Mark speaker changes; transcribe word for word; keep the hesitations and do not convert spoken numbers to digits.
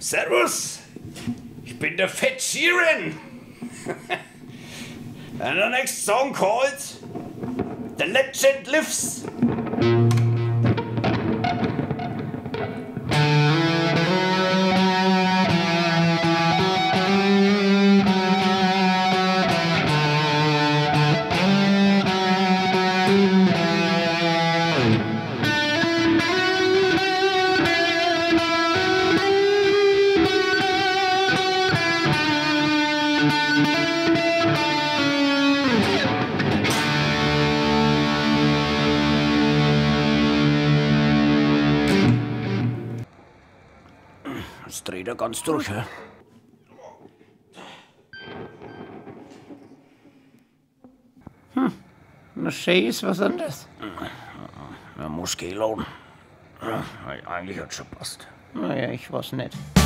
Speaker 1: Servus, ich bin der Fat Sheeran. And the next song called The Legend Lives. Jetzt dreht er ganz durch, hä? Hm, na schön ist was anderes. Ja, muss gehen lassen. Ja, eigentlich hat schon passt. Naja, ich weiß nicht.